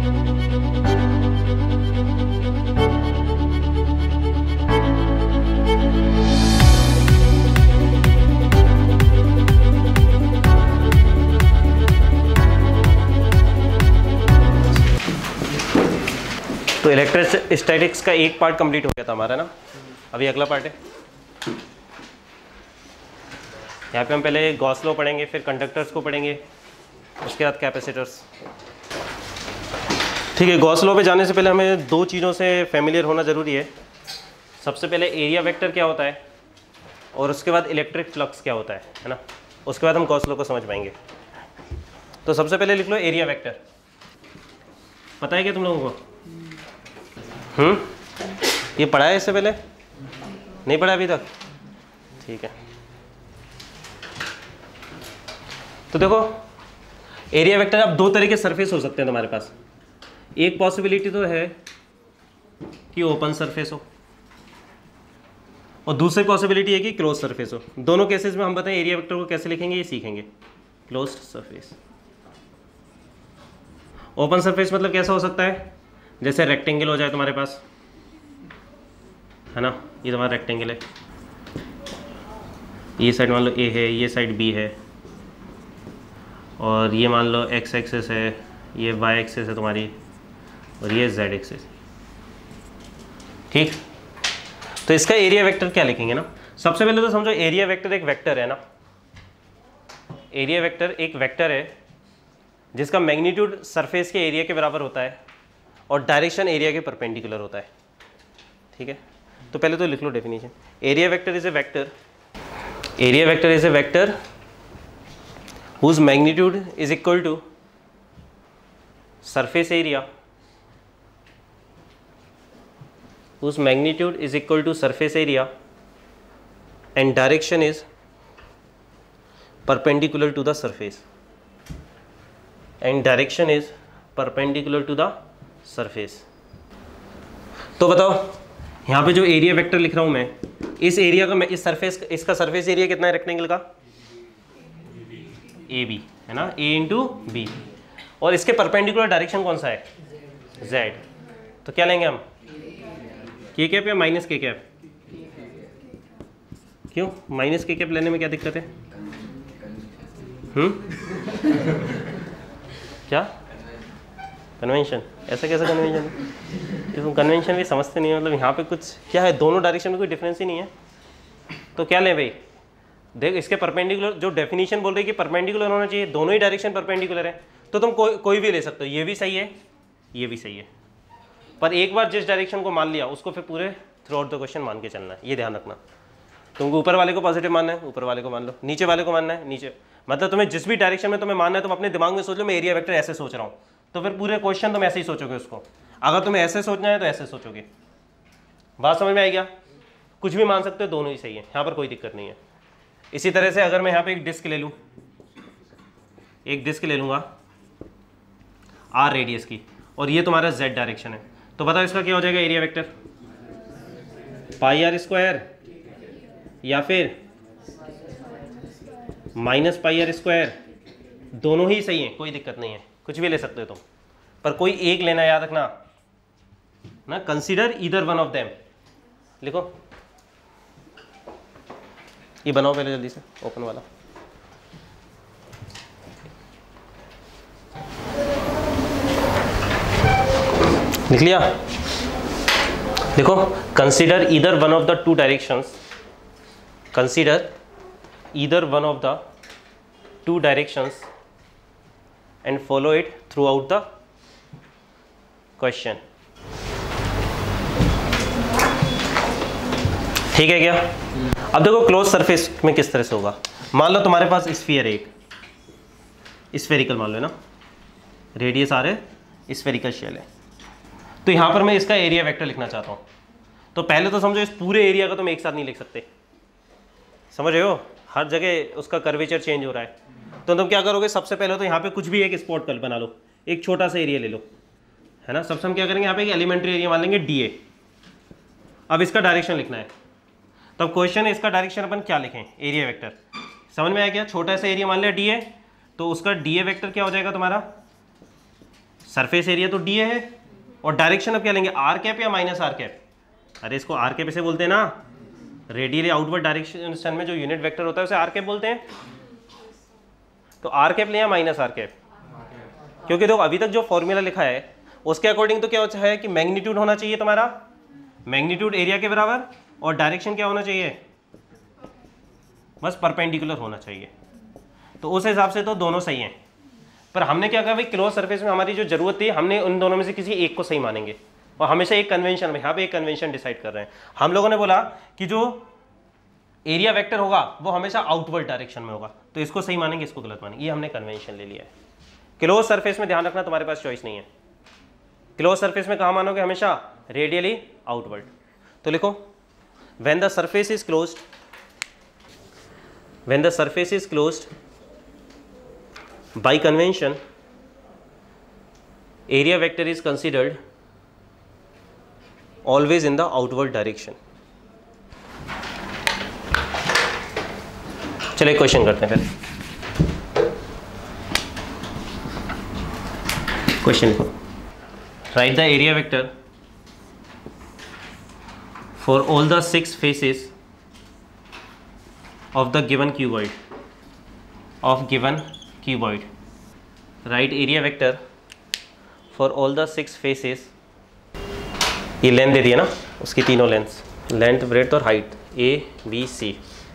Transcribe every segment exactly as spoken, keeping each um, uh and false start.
तो इलेक्ट्रोस्टैटिक्स का एक पार्ट कंप्लीट हो गया था हमारा ना, अभी अगला पार्ट है। यहाँ पे हम पहले गॉस लॉ पढ़ेंगे, फिर कंडक्टर्स को पढ़ेंगे, उसके बाद कैपेसिटर्स। ठीक है, गॉस लॉ पे जाने से पहले हमें दो चीज़ों से फैमिलियर होना ज़रूरी है। सबसे पहले एरिया वेक्टर क्या होता है और उसके बाद इलेक्ट्रिक फ्लक्स क्या होता है, है ना। उसके बाद हम गॉस लॉ को समझ पाएंगे। तो सबसे पहले लिख लो एरिया वेक्टर। पता है क्या तुम लोगों को? हम्म ये पढ़ा है इससे पहले? नहीं पढ़ा अभी तक? ठीक है, तो देखो एरिया वेक्टर अब दो तरह के सरफेस हो सकते हैं तुम्हारे पास। एक पॉसिबिलिटी तो है कि ओपन सरफेस हो और दूसरी पॉसिबिलिटी है कि क्लोज सरफेस हो। दोनों केसेस में हम बताएं एरिया वेक्टर को कैसे लिखेंगे ये सीखेंगे। क्लोज्ड सरफेस, ओपन सरफेस मतलब कैसा हो सकता है? जैसे रेक्टेंगल हो जाए तुम्हारे पास, है ना, ये तुम्हारा रेक्टेंगल है, ये साइड मान लो ए है, ये साइड बी है, और ये मान लो एक्स एक्सेस है, ये वाई एक्सेस है तुम्हारी, और ये जेड एक्सेस। ठीक, तो इसका एरिया वेक्टर क्या लिखेंगे ना। सबसे पहले तो समझो एरिया वेक्टर एक वेक्टर है ना। एरिया वेक्टर एक वेक्टर है जिसका मैग्नीट्यूड सरफेस के एरिया के बराबर होता है और डायरेक्शन एरिया के परपेंडिकुलर होता है। ठीक है, तो पहले तो लिख लो definition. Area vector is a vector area vector is a vector whose magnitude is equal to surface area whose magnitude is equal to surface area and direction is perpendicular to the surface and direction is perpendicular to the surface। तो बताओ यहाँ पे जो area vector लिख रहा हूँ मैं, इस एरिया का, मैं इस सरफेस, इसका सरफेस एरिया कितना है रेक्टेंगल का? ए बी, है ना, ए इंटू बी, और इसके परपेंडिकुलर डायरेक्शन कौन सा है? जेड। तो क्या लेंगे हम? के कैप या माइनस के कैप? क्यों माइनस के कैप लेने में क्या दिक्कत है? हम्म क्या कन्वेंशन? ऐसा कैसा कन्वेंशन? तुम कन्वेंशन भी समझते नहीं हो, मतलब यहाँ पे कुछ क्या है, दोनों डायरेक्शन में कोई डिफरेंस ही नहीं है। तो क्या लें भाई? देख, इसके परपेंडिकुलर जो डेफिनेशन बोल रही है कि परपेंडिकुलर होना चाहिए, दोनों ही डायरेक्शन परपेंडिकुलर है, तो तुम कोई कोई भी ले सकते हो। ये भी सही है, ये भी सही है, पर एक बार जिस डायरेक्शन को मान लिया उसको फिर पूरे थ्रू आउट द क्वेश्चन मान के चलना है, ये ध्यान रखना। तुमको ऊपर वाले को पॉजिटिव मानना है, ऊपर वाले को मान लो, नीचे वाले को मानना है, नीचे, मतलब तुम्हें जिस भी डायरेक्शन में तुम्हें मानना है, तुम अपने दिमाग में सोच लो मैं एरिया वेक्टर ऐसे सोच रहा हूँ, तो फिर पूरे क्वेश्चन तुम ऐसे ही सोचोगे उसको। अगर तुम्हें ऐसे सोचना है तो ऐसे सोचोगे। बात समझ में आई क्या? कुछ भी मान सकते हो, दोनों ही सही है, यहाँ पर कोई दिक्कत नहीं है। इसी तरह से अगर मैं यहाँ पे एक डिस्क ले लूँ, एक डिस्क ले लूँगा आर रेडियस की, और ये तुम्हारा जेड डायरेक्शन है, तो बताओ इसका क्या हो जाएगा area vector? Pi R square या फिर माइनस पाई आर स्क्वायर, दोनों ही सही है, कोई दिक्कत नहीं है, कुछ भी ले सकते हो तुम, पर कोई एक लेना, याद रखना ना, consider either one of them. लिखो, ये बनाओ पहले जल्दी से ओपन वाला। लिख लिया? देखो, consider either one of the two directions, consider either one of the two directions and follow it throughout the question. ठीक है क्या? अब देखो क्लोज सरफेस में किस तरह से होगा। मान लो तुम्हारे पास स्फीयर है, एक स्फेरिकल मान लो ना, रेडियस आ रहे, स्फेरिकल शेल है, तो यहाँ पर मैं इसका एरिया वेक्टर लिखना चाहता हूँ। तो पहले तो समझो इस पूरे एरिया का तुम एक साथ नहीं लिख सकते, समझ रहे हो, हर जगह उसका कर्वेचर चेंज हो रहा है। तो तुम क्या करोगे, सबसे पहले तो यहाँ पे कुछ भी एक स्पॉट कल बना लो, एक छोटा सा एरिया ले लो, है ना। सबसे हम क्या करेंगे, यहाँ पे एक एलिमेंट्री एरिया मान लेंगे डी ए। अब इसका डायरेक्शन लिखना है, तब क्वेश्चन है इसका डायरेक्शन अपन क्या लिखें, एरिया वेक्टर। समझ में आया क्या? छोटा सा एरिया मान लिया डी ए, तो उसका डी ए वेक्टर क्या हो जाएगा तुम्हारा? सरफेस एरिया तो डी है और डायरेक्शन अब क्या लेंगे, आर कैप या माइनस आर कैप। अरे इसको आर कैप से बोलते हैं ना, रेडियली आउटवर्ड डायरेक्शन में जो यूनिट वेक्टर होता है उसे आर कैप बोलते हैं। तो आर कैप ले या माइनस आर कैप, क्योंकि देखो अभी तक जो फॉर्मूला लिखा है उसके अकॉर्डिंग तो क्या होता है कि मैग्नीट्यूड होना चाहिए तुम्हारा, मैग्नीट्यूड एरिया के बराबर, और डायरेक्शन क्या होना चाहिए, बस परपेंडिकुलर होना चाहिए। तो उस हिसाब से तो दोनों सही हैं, पर हमने क्या कहा भाई क्लोज सरफेस में हमारी जो जरूरत थी, हमने उन दोनों में से किसी एक को सही मानेंगे, और हमेशा एक कन्वेंशन में, यहाँ पे एक कन्वेंशन डिसाइड कर रहे हैं। हम लोगों ने बोला कि जो एरिया वेक्टर होगा वो हमेशा आउटवर्ड डायरेक्शन में होगा, तो इसको सही मानेंगे, इसको गलत मानेंगे, ये हमने कन्वेंशन ले लिया है। क्लोज सरफेस में ध्यान रखना तुम्हारे पास चॉइस नहीं है, क्लोज सरफेस में कहाँ मानोगे, हमेशा रेडियली आउटवर्ड। तो लिखो when the surface is closed, when the surface is closed by convention, area vector is considered always in the outward direction। चलिए क्वेश्चन करते हैं फिर। क्वेश्चन लिखो, write the area vector for all the six faces of the given cuboid, of given cuboid, write area vector for all the six faces। ये length दे दिया ना, उसकी तीनों लेंथ, लेंथ ब्रेड्थ और height, A B C.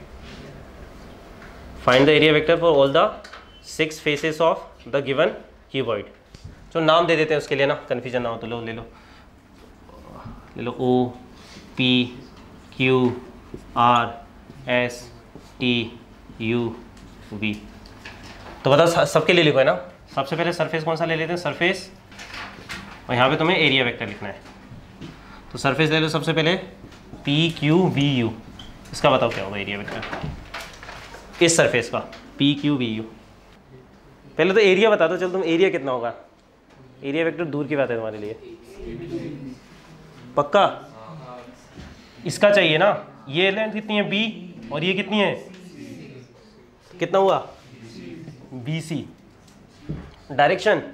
Find the area vector for all the six faces of the given cuboid. जो नाम दे देते हैं उसके लिए ना, कन्फ्यूजन ना हो तो लो ले लो ले लो O P Q R S T U V. तो बताओ सबके लिए लिखो है ना। सबसे पहले सरफेस कौन सा ले लेते हैं, सरफेस, और यहाँ पे तुम्हें एरिया वेक्टर लिखना है। तो सरफेस ले लो सबसे पहले पी क्यू वी यू, इसका बताओ क्या होगा एरिया वेक्टर इस सरफेस का, पी क्यू वी यू। पहले तो एरिया बता दो, चलो तुम एरिया कितना होगा, एरिया वेक्टर दूर की बात है तुम्हारे लिए, पक्का इसका चाहिए ना। ये लेंथ कितनी है बी और ये कितनी है, कितना हुआ बी सी। डायरेक्शन,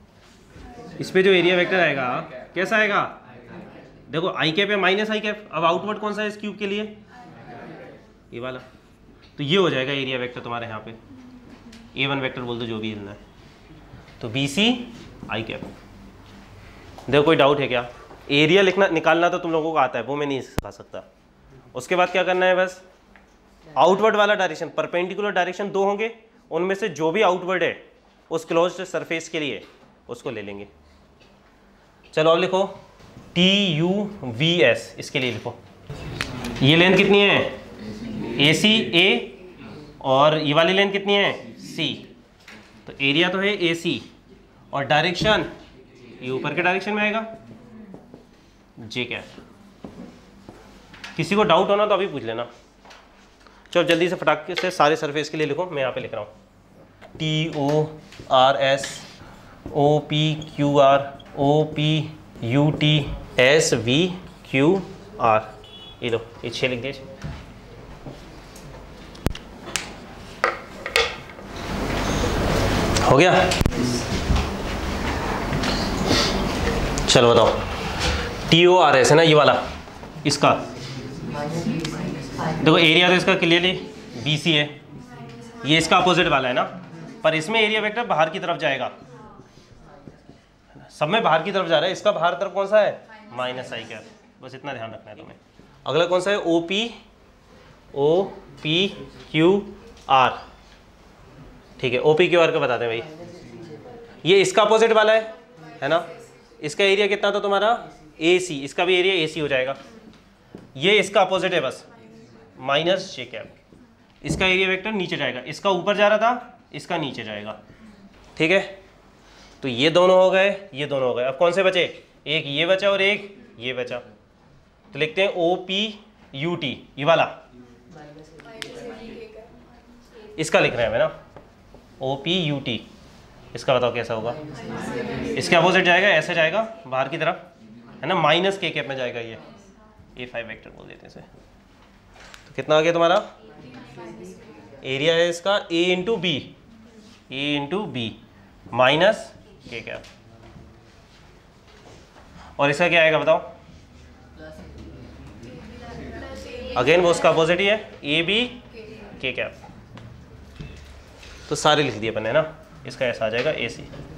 इस पे जो एरिया वेक्टर आएगा कैसा आएगा, देखो आई कैप है माइनस आई कैप। अब आउटवर्ड कौन सा है इस क्यूब के लिए, ये वाला, तो ये हो जाएगा एरिया वेक्टर तुम्हारे यहाँ पे, ए वन वेक्टर बोल दो जो भी लेना है। तो बी सी आई कैप। देखो कोई डाउट है क्या, एरिया लिखना निकालना तो तुम लोगों को आता है, वो मैं नहीं सिखा सकता। उसके बाद क्या करना है, बस आउटवर्ड वाला डायरेक्शन, परपेंडिकुलर डायरेक्शन दो होंगे, उनमें से जो भी आउटवर्ड है उस क्लोज्ड सरफेस के लिए उसको ले लेंगे। चलो अब लिखो टी यू वी एस, इसके लिए लिखो ये लेंथ कितनी है ए सी ए, और ये वाली लेंथ कितनी है सी। तो एरिया तो है ए सी और डायरेक्शन ये ऊपर के डायरेक्शन में आएगा जे कैप। किसी को डाउट होना तो अभी पूछ लेना। चलो जल्दी से फटाक से सारे सरफेस के लिए लिखो, मैं यहाँ पे लिख रहा हूँ T O R S O P Q R O P U T S V Q R, ये लो ये छः लिख दीजिए। हो गया, चलो बताओ टी ओ आर एस है ना ये वाला, इसका देखो एरिया तो इसका क्लियरली बी सी है, ये इसका अपोजिट वाला है ना, पर इसमें एरिया वेक्टर बाहर की तरफ जाएगा, सब में बाहर की तरफ जा रहा है, इसका बाहर तरफ कौन सा है माइनस आई कैप, बस इतना ध्यान रखना है तुम्हें। अगला कौन सा है O P O P Q R, ठीक है ओ पी क्यू आर का बताते हैं भाई, ये इसका अपोजिट वाला है है ना। इसका एरिया कितना था तुम्हारा ए सी, इसका भी एरिया ए सी हो जाएगा। ये इसका अपोजिट है बस माइनस जे कैप, इसका एरिया वेक्टर नीचे जाएगा, इसका ऊपर जा रहा था इसका नीचे जाएगा, ठीक है। तो ये दोनों हो गए, ये दोनों हो गए, अब कौन से बचे, एक ये बचा और एक ये बचा। तो लिखते हैं ओ पी यू टी, ये वाला इसका लिख रहे हैं ना ओ पी यू टी, इसका बताओ कैसा होगा, इसके अपोजिट जाएगा, ऐसे जाएगा बाहर की तरफ है ना, माइनस के कैप में जाएगा, ये ए फाइव वेक्टर बोल देते हैं इसे। तो कितना आ गया तुम्हारा एरिया है इसका A into B, A into B minus K cap, और इसका क्या आएगा बताओ? अगेन वो उसका अपोजिट ही है, ए बी के कैप। तो सारे लिख दिए अपन ने ना, इसका ऐसा आ जाएगा ए सी।